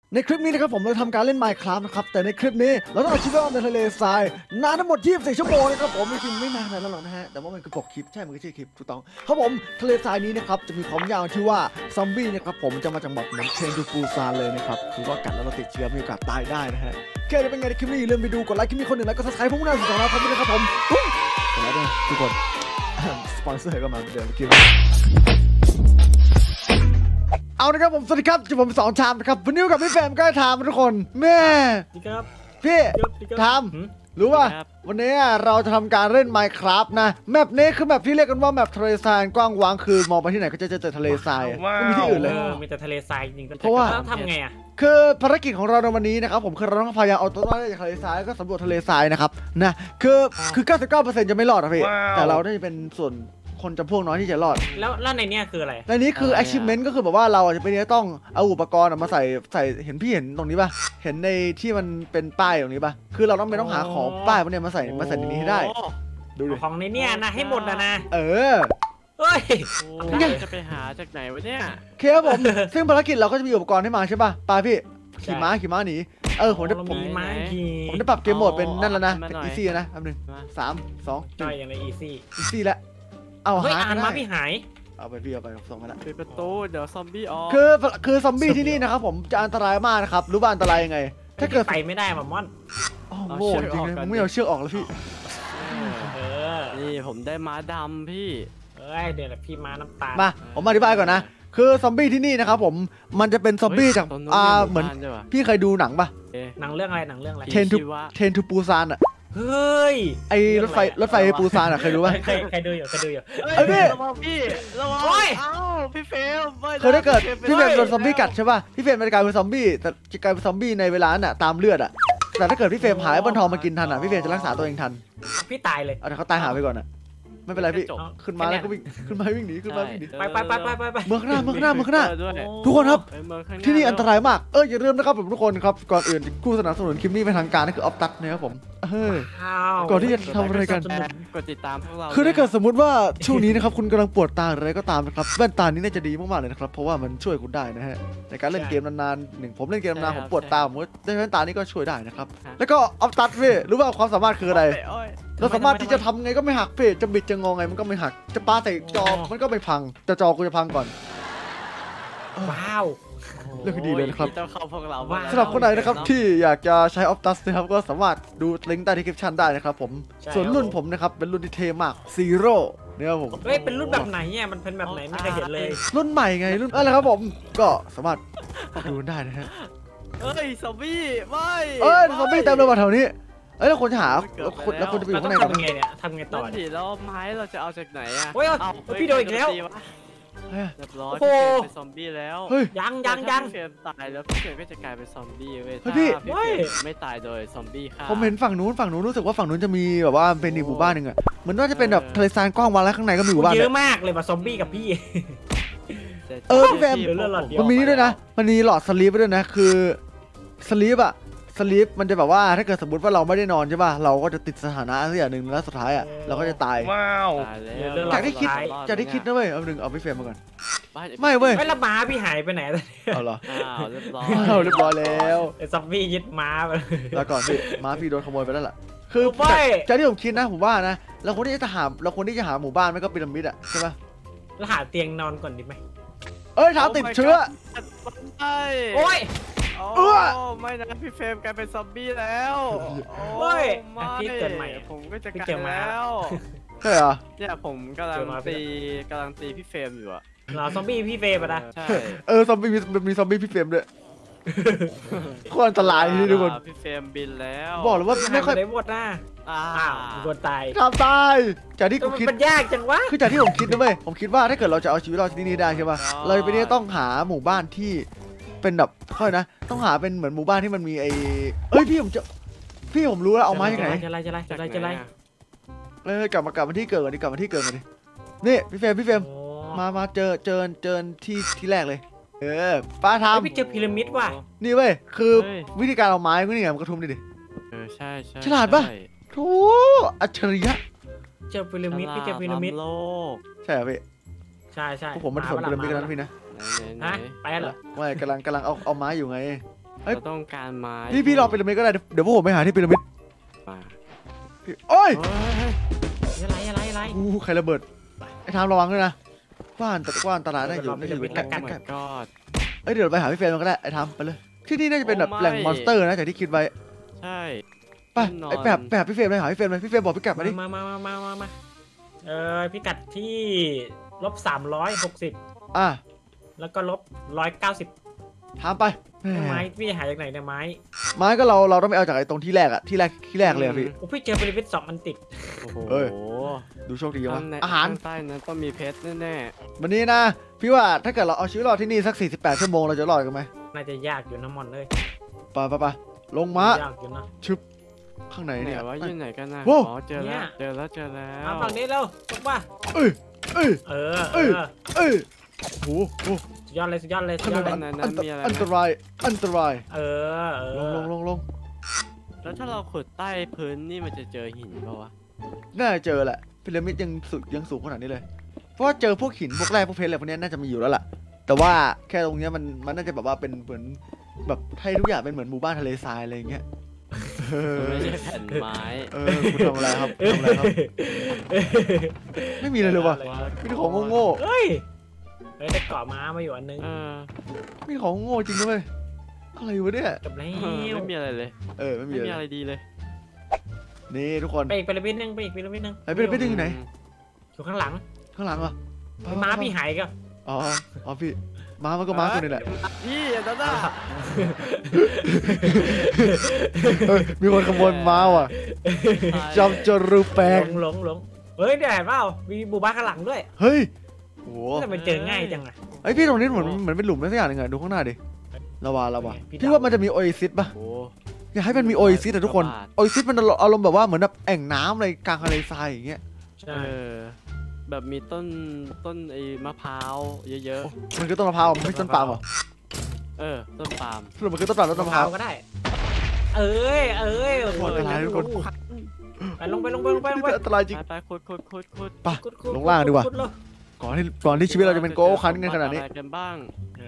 ในคลิปนี้นะครับผมเราทำการเล่น Minecraft นะครับแต่ในคลิปนี้เราต้องเอาชีวิตรอดในทะเลทรายนานทั้งหมด24 ชั่วโมงนะครับผมจริงๆไม่นานแล้วหรอกนะฮะแต่ว่ามันคือปกคลิปใช่มันก็ชื่อคลิปถูกต้องครับผมทะเลทรายนี้นะครับจะมีความยาวที่ว่าซอมบี้นะครับผมจะมาจากแบบเหมือนเทรนทูปูซานเลยนะครับคือว่ากัดแล้วเราติดเชื้อมีโอกาสตายได้นะฮะแค่จะเป็นไงในคลิปนี้อย่าลืมไปดูกดไลค์คลิปนี้คนหนึ่งแล้วก็ซับสไครป์พวกเราสุดๆนะครับผมด้วยนะครับผมกดไลค์ด้วยทุกคนสปอนเซอร์ก็มาเดี๋ยวคลิปเอานะครับผมสวัสดีครับผมสองชามนะครับวันนี้กับพี่แฟมก็ทามทุกคนแม่ครับพี่ทามรู้ป่ะวันนี้เราจะทำการเล่น Minecraft นะแมปนี้คือแมปที่เรียกกันว่าแมปทะเลทรายกว้างวางคือมองไปที่ไหนก็จะเจอทะเลทรายไม่มีที่อื่นเลยมีแต่ทะเลทรายจริงเพราะว่าต้องทำไงอ่ะคือภารกิจของเราในวันนี้นะครับผมคือเราต้องพยายามเอาตัวรอดจากทะเลทรายก็สำรวจทะเลทรายนะครับนะคือ 99% จะไม่รอดนะพี่แต่เราได้เป็นส่วนคนจำพวกน้อยที่จะรอดแล้วในนี้คืออะไรในนี้คือ achievement ก็คือแบบว่าเราจะไปต้องเอาอุปกรณ์มาใส่เห็นพี่เห็นตรงนี้ป่ะเห็นในที่มันเป็นป้ายตรงนี้ป่ะคือเราต้องหาของป้ายพวกนี้มาใส่ในนี้ให้ได้ดูดิของในนี้นะให้หมดนะเฮ้ยจะไปหาจากไหนวะเนี่ยเคครับผมซึ่งภารกิจเราก็จะมีอุปกรณ์ให้มาใช่ป่ะป้าพี่ขี่ม้าหนีผมได้ปรับเกมโหมดเป็นนั่นแล้วนะเป็น easy นะอันหนึ่ง3 2 1จ่อยอย่างใน easy แล้วเอาหามาพี่หายเอาไปพี่เอาไปส่งกันละปิดประตูเดี๋ยวซอมบี้ออกคือซอมบี้ที่นี่นะครับผมจะอันตรายมากนะครับรู้ป่ะอันตรายยังไงถ้าเกิดไปไม่ได้ม่อนโง่จริงเลยมึงไม่เอาเชือกออกแล้วพี่นี่ผมได้ม้าดำพี่เดี๋ยวพี่ม้าน้ำตาลมาผมอธิบายก่อนนะคือซอมบี้ที่นี่นะครับผมมันจะเป็นซอมบี้จากเหมือนพี่เคยดูหนังป่ะหนังเรื่องอะไรเทนทูปูซานอะเฮ้ยไอรถไฟปูซานอะเคยดูป่ะใครดูอยู่พี่ระวังพี่เฟลคือถ้าเกิดพี่เฟลโดนซอมบี้กัดใช่ป่ะพี่เฟลมันจะกลายเป็นซอมบี้แต่จะกลายเป็นซอมบี้ในเวลาน่ะตามเลือดอะแต่ถ้าเกิดพี่เฟลหายบนทองมากินทันอะพี่เฟลจะรักษาตัวเองทันพี่ตายเลยเอาแต่เขาตายหาไปก่อนอะไม่เป็นไรพี่ขึ้นมาแล้วก็วิ่งขึ้นมาวิ่งหนีไปเมืองข้างหน้าทุกคนครับที่นี่อันตรายมากอย่าลืมนะครับผมทุกคนครับก่อนอื่นผู้สนับสนุนคลิปนี้เป็นทางการนั่นคือออฟตัสนะครับผมก่อนที่จะทำอะไรกันกดติดตามพวกเราคือถ้าเกิดสมมติว่าช่วงนี้นะครับคุณกำลังปวดตาอะไรก็ตามนะครับแว่นตานี้น่าจะดีมากๆเลยนะครับเพราะว่ามันช่วยคุณได้นะฮะในการเล่นเกมนานๆผมเล่นเกมนานผมปวดตาผมได้แว่นตานี้ก็ช่วยได้นะครับแล้วก็ออฟตัสพี่รู้ว่าความสามารถคืออะไรเราสามารถที่จะทำไงก็ไม่หักพี่จะบิดจะงอไงมันก็ไม่หักจะปาใส่จอมันก็ไม่พังแต่จอกูจะพังก่อนว้าวเรื่องดีเลยนะครับสำหรับคนไหนนะครับที่อยากจะใช้ออฟตัสนะครับก็สามารถดูลิงก์ใต้ดีคริปชั่นได้นะครับผมส่วนรุ่นผมนะครับเป็นรุ่นที่เท่มากซีโร่เนี่ยผมเป็นรุ่นแบบไหนเนี่ยมันเป็นแบบไหนไม่เคยเห็นเลยรุ่นใหม่ไงรุ่นอะไรครับผมก็สามารถดูได้นะฮะซอมบี้ไม่ซอมบี้เต็มเลยว่ะแถวนี้แล้วคนจะหาแล้วคนจะไปอยู่ข้างในทำไงเนี่ยทำไงต่อดิแล้วไม้เราจะเอาจากไหนอ่ะพี่โดนอีกแล้วเรียบร้อยพี่เฟรมเป็นซอมบี้แล้วยังพี่เฟรมตายแล้วพี่เฟรมก็จะกลายเป็นซอมบี้เว้ยพี่ไม่ตายโดยซอมบี้ค่ะผมเห็นฝั่งนู้นรู้สึกว่าฝั่งนู้นจะมีแบบว่าเป็นอีกหมู่บ้านหนึ่งอะเหมือนว่าจะเป็นแบบทะเลทรายกว้างวางแล้วข้างในก็มีหมู่บ้านเยอะมากเลยว่ะซอมบี้กับพี่พี่แฟมมันมีนี่ด้วยนะมันมีหลอดสลีปด้วยนะคือสลีปมันจะแบบว่าถ้าเกิดสมมติว่าเราไม่ได้นอนใช่ป่ะเราก็จะติดสถานะสักอย่างหนึ่งแล้วสุดท้ายอ่ะเราก็จะตายจากที่คิดนะเว้ยเอาพี่เฟรมมาก่อนไม่เว้ยไม่ละม้าพี่หายไปไหนเอาเหรอเรียบร้อยแล้วซอมบี้ยึดม้าไปแล้วก่อนพี่ม้าพี่โดนขโมยไปแล้วล่ะคือจากที่ผมคิดนะผมว่านะเราควรที่จะหาหมู่บ้านไม่ก็พีระมิดอ่ะใช่ป่ะแล้วหาเตียงนอนก่อนดีไหมเท้าติดเชื้อโอ้ยไม่นะพี่เฟรมกลายเป็นซอมบี้แล้วพี่เกิดใหม่ผมก็จะกลายแล้วใช่เหรอเนี่ยผมกำลังตีพี่เฟรมอยู่อะซอมบี้พี่เฟรมนะใช่ซอมบี้มีซอมบี้พี่เฟรมด้วยโคตรอันตรายนี่ทุกคนพี่เฟรมบินแล้วบอกเลยว่าไม่ค่อยได้หมดนะกดตายตายจากที่ผมคิดมันยากจังวะคือจากที่ผมคิดนะเว้ยผมคิดว่าถ้าเกิดเราจะเอาชีวิตรอดที่นี่ได้ใช่ป่ะเราไปนี่ต้องหาหมู่บ้านที่เป็นแบบค่อยนะต้องหาเป็นเหมือนหมู่บ้านที่มันมีพี่ผมรู้แล้วเอาไม้ยังไงจะไรกลับมาที่เกิดกันดินี่พี่เฟรมมาเจอที่แรกเลยป้าทำพี่เจอพีระมิดว่ะนี่เว้ยคือวิธีการเอาไม้ก็นี่ไงมันกระทุ้มดิใช่ฉลาดป่ะโธ่อัจฉริยะเจอพีระมิดพี่เจอพีระมิดโลกใช่เหรอพี่ใช่ผมมาสนพีระมิดกันนะพี่นะไปเหรอไม่กำลังเอาไม้อยู่ไงเราต้องการไม้พี่รอพีระมิดก็ได้เดี๋ยวพวกผมไปหาที่พีระมิดมาโอ้ยอะไรใครระเบิดไอ้ทามระวังด้วยนะว่านตลาดได้อยู่ไม่อยู่โอ้ใกล้ my god เดี๋ยวเราไปหาพี่เฟรมก็ได้ไอ้ทามไปเลยที่นี่น่าจะเป็นแบบแหล่งมอนสเตอร์นะจากที่คิดไว้ใช่ไปไอ้แบบพี่เฟรมเลยหาพี่เฟรมเลยพี่เฟรมบอกพี่กลับมาดิมาพิกัดที่-360แล้วก็-190 ถามไปไม้พี่หาจากไหนเนี่ยไม้ไม้ก็เราต้องไปเอาจากไอ้ตรงที่แรกอะที่แรกเลยอะพี่โอ้พี่เจอพีระมิด2 อันติดโอ้โหเอ้ย ดูโชคดีวะอาหารข้งใต้นั้นต้องมีเพชรแน่วันนี้นะพี่ว่าถ้าเกิดเราเอาชีวิตรอดที่นี่สัก48 ชั่วโมงเราจะรอดกันไหมน่าจะยากอยู่นะมอนเลยไปลงมายากอยู่นะข้างในๆไหนเนี่ยว่าอยู่ไหนกันนะโว้อ๋อเจอแล้วมาฝั่งนี้เร็วตกป่ะเอ้ยเออโอ้โหสุดยอดเลยข้างในอันตรายเออลงแล้วถ้าเราขุดใต้พื้นนี่มันจะเจอหินเปล่าวะน่าจะเจอแหละพีระมิดยังสูงขนาดนี้เลยเพราะว่าเจอพวกหินพวกแร่พวกเพชรอะไรพวกนี้น่าจะมีอยู่แล้วล่ะแต่ว่าแค่ตรงเนี้ยมันน่าจะแบบว่าเป็นเหมือนแบบให้ทุกอย่างเป็นเหมือนหมู่บ้านทะเลทรายอะไรอย่างเงี้ยไม่ใช่แผ่นไม้คุณทำอะไรครับไม่มีเลยเลยวะมีแต่ของโง่เฮ้ยได้เกาะม้ามาอยู่อันนึงมีของโง่จริงด้วยอะไรวะเนี่ยจบแล้วไม่มีอะไรเลยไม่มีไม่มีอะไรดีเลยนี่ทุกคนไปอีกพีระมิดนึงไอ้พีระมิดอยู่ไหนอยู่ข้างหลังข้างหลังเหรอม้าพี่หายก็อ๋อพี่ม้ามันก็ม้าตัวนี้แหละพี่อย่าตั้งมีคนขโมยม้าว่ะจอมจรูแปลงหลงเฮ้ยเดี๋ยวเห็นเปล่ามีหมู่บ้านข้างหลังด้วยเฮ้ยโหแต่มันเจอง่ายจังอะไอพี่ตรงนี้เหมือนเป็นหลุมอะไรสักอย่างหนึงอะดูข้างหน้าดิระวาพี่ว่ามันจะมีโอเอซิสป่ะโอ้อยากให้มันมีโอเอซิสอะทุกคนโอเอซิสมันอารมณ์แบบว่าเหมือนแบบแอ่งน้ำอะไรกลางทะเลทรายอย่างเงี้ยใช่แบบมีต้นไอ้มะพร้าวเยอะมันคือต้นมะพร้าวไม่ใช่ต้นปาล์มเหรอๆต้นปาล์มสรุปมันคือต้นปาล์มต้นมะพร้าวก็ได้ เอ้ยโคตรอันตรายทุกคนไปลงไปนี่อันตรายจริงไปขุดไปลงล่างดีกว่าก่อนที่ชีวิตเราจะเป็นโกโก้คันกันขนาดนี้อะไรกันบ้าง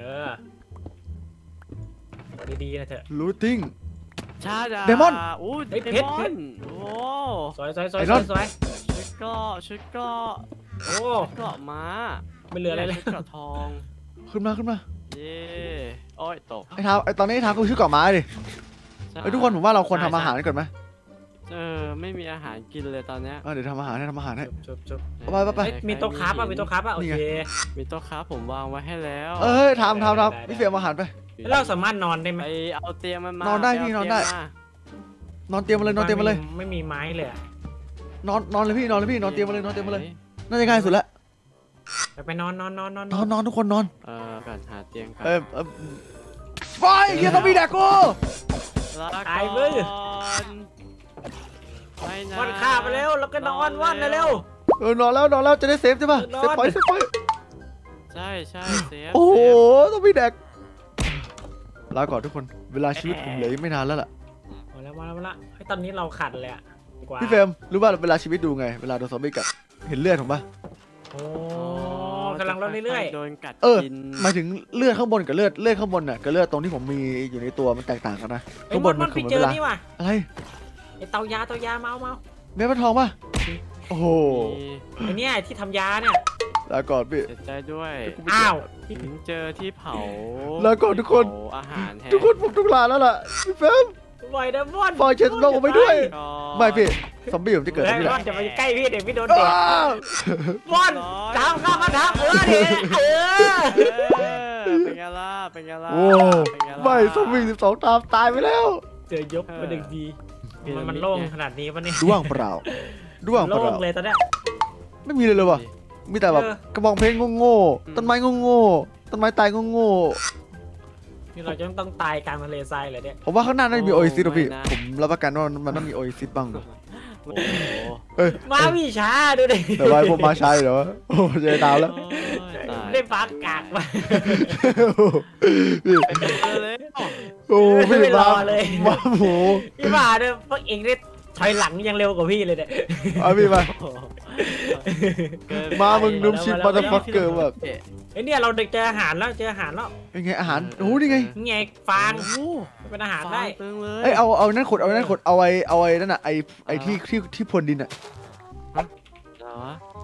ดีๆนะเถอะรูทิงชาดาเดมอนอู้เฮ้ยเดเพชรมอนโอ้สวยไอรอนชุดเกราะโอ้เกราะม้าไม่เหลืออะไรเลยชุดเกราะทองขึ้นมาเย้โอ้ยตกไอตอนนี้ไอทามกูชื่อเกาะม้าดิใช่ทุกคนผมว่าเราควรทำอาหารก่อนไหมไม่มีอาหารกินเลยตอนเนี้ยเดี๋ยวทำอาหารให้จบไปมีโต๊ะคราฟป่ะโอเคมีโต๊ะค้าผมวางไว้ให้แล้วทำพี่เฟียมอาหารไปแล้วเราสามารถนอนได้ไหมไปเอาเตียงมันมานอนได้พี่นอนได้ นอนเตียงมาเลยไม่มีไม้เลยนอนเลยพี่นอนเตียงมาเลยน่าจะง่ายสุดละไปนอนทุกคนนอนก่อนหาเตียงก่อนไฟเฮียต้องมีแดกกูตายมือไม่นะวันข้าไปเร็วแล้วก็นอนวันเร็วนอนแล้วจะได้เซฟใช่ป่ะนอนเซฟพอยต์ใช่เซฟโอ้โหต้องมีแดกลาก่อนทุกคนเวลาชีวิตผมเหลือไม่นานแล้วล่ะมาแล้วตอนนี้เราขัดเลยอะกว่าพี่เฟรมรู้ป่ะเวลาชีวิตดูไงเวลาโดนซอมบี้กัดเห็นเลือดผมป่ะโอ้กำลังลดเรื่อยโดนกัดหมายถึงเลือดข้างบนกับเลือดข้างบนน่ะกับเลือดตรงที่ผมมีอยู่ในตัวมันแตกต่างกันนะๆข้างบนมันคือพี่เหมือนเจเวอลานี่ว่ะอะไรไอเตายาเมาเม็ดมันทองป่ะโอ้โหไอเนี่ยที่ทำยาเนี่ยลาก่อนพี่เสียใจด้วยอ้าวถึงเจอที่เผาแล้วก็ทุกคนเผาอาหารแทนทุกคนผมต้องลาแล้วล่ะพี่เฟรมปล่อยเดมอนปล่อยเช็ดโลกไปด้วยก็ไม่พี่ซอมบี้ผมจะเกิดเฮ้ที่ยนี่แหมอละนจะไปใกล้พี่เดี๋ยวพี่โดนเด็กอ้าวมอนทำข้ามาทำเด็กเป็นไงล่ะโอ้ไม่ซอมบี้12ตามตายไปแล้วเจอยกมาดึงดีมันโล่งขนาดนี้ปะเนี่ยด้วงเปล่าโล่งเลยตอนเนี้ยไม่มีเลยว่ะมีแต่แบบกระบองเพลงโง่ๆต้นไม้โง่ๆต้นไม้ตายโง่นี่เราจะต้องตายกลางทะเลทรายเลยเนี่ยๆผมว่าข้างหน้าน่าจะมีโอเอซิสพี่ผมรับประกันว่ามันต้องมีโอเอซิสบ้างโอ้โหมาพี่ช้าดูดิแต่ว่าพวกมาใช่เหรอโอ้เจอดาวแล้วได้ปากกากมาโอ้พี่ไม่รมาอเลยมาหมูพี่มาเนี่ยพวกเองได้ถอยหลังยังเร็วกว่าพี่เลยเนี่ยเอาพี่มามามึงนุ่มชิมมาตฟักเกอร์แบบไอเนี่ยเราเจออาหารแล้วเป็นไงอาหารโอ้นี่ไงนี่ไงฟางเป็นอาหารได้เติมเลยเอ้ยเอานั่นขุดเอานั่นขุดเอาไอ้นั่นน่ะไอ้ที่พรวนดินอ่ะเหรอ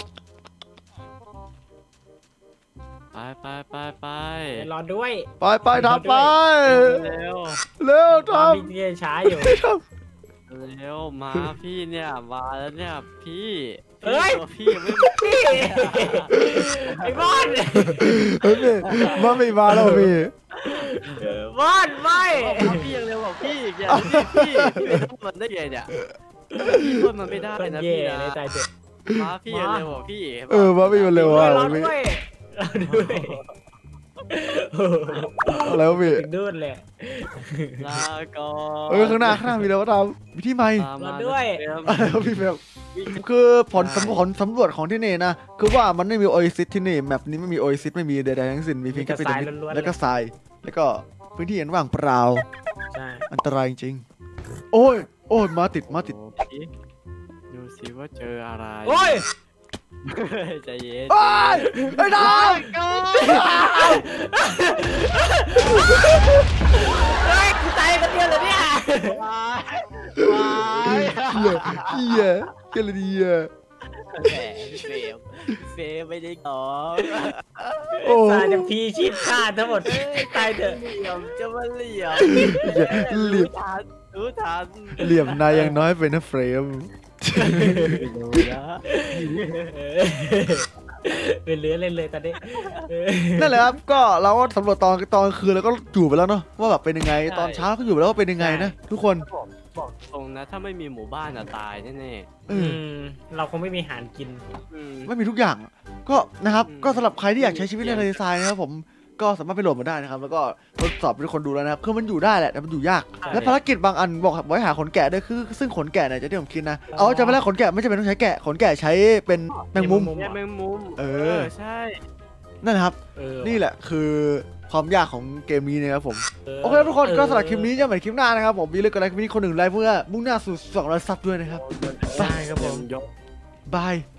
ไปรอด้วยไปทำไปเร็วเร็วทพี่เจช้าอยู่เร็วมาพี่เนี่ยมาแล้วเนี่ยพี่เอ้ยตัวพี่ไม่พี่ไอ้บอนำเฮ้ยมันไม่มาแล้วพี่บอนไม่บอกพี่ยังเร็วกว่าพี่อีกอย่างพี่ไม่ต้องมันได้ไงเนี่ยพี่พูดมันไม่ได้คนนะเย่พี่นะเลยตายเจ็บมาพี่ยังเร็วกว่าพี่มันไม่มันเร็วด้วยอ่ะรอพี่ด้วยรอด้วยแล้วพี่ถึงดูดเลยลาก่อนข้างหน้ามีแล้วก็ทำวิธีใหม่ตามมาด้วยเตรียมแล้วพี่แบบคือผลสำรวจของที่นี่นะคือว่ามันไม่มีโอเอซิสที่นี่แมปนี้ไม่มีโอเอซิสไม่มีใดๆทั้งสิ้นมีเพียงแค่เป็นแล้วก็ทรายแล้วก็พื้นที่อันว่างเปล่าใช่อันตรายจริงโอ้ยมาติดโอ้พี่ดูสิว่าเจออะไรโอ้ยใจเย็นไอ้ดาวเฮ้ยกูตายคนเดียวเลยเนี่ยว้ายเหี้ยเกลดีอ่ะแหมเฟมไม่ได้ขอโอ้ตายจะพีชีพฆ่าทั้งหมดตายเถอะเหลี่ยมจะมาเหลี่ยมเหลี่ยมรู้ทันเหลี่ยมนายยังน้อยไปนะเฟรมดูนะเป็นเลื้อเล่นเลยตอนนี้นั่นแหละครับก็เราก็สำรวจตอนกลางคืนแล้วก็อยู่ไปแล้วเนาะว่าแบบเป็นยังไงตอนเช้าก็อยู่ไปแล้วว่าเป็นยังไงนะทุกคนบอกตรงนะถ้าไม่มีหมู่บ้านอะตายแน่เออเราคงไม่มีอาหารกินๆอืมไม่มีทุกอย่างก็นะครับอืมก็สำหรับใครที่อยากใช้ชีวิตในทะเลทรายนะครับผมก็สามารถไปโหลดมาได้นะครับแล้วก็ทดสอบให้ทุกคนดูแล้วนะครับคือมันอยู่ได้แหละแต่มันอยู่ยาก และภารกิจบางอันบอกไว้หาขนแกะด้วยคือซึ่งขนแกะเนี่ยจะที่ผมคิดนะเอาจะไม่ได้ขนแกะไม่จำเป็นต้องใช้แกะขนแกะใช้เป็นแมงมุมแมงมุมเออใช่นั่นนะครับ นี่แหละคือความยากของเกมนี้นะครับผมโอเคทุกคนก็สำหรับคลิปนี้จะเหมือนคลิปหน้านะครับผมมีเรื่องอะไรคลิปนี้คนหนึ่งไลฟ์เพื่อมุ่งหน้าสู่200ซับด้วยนะครับใช่ครับผมยกบาย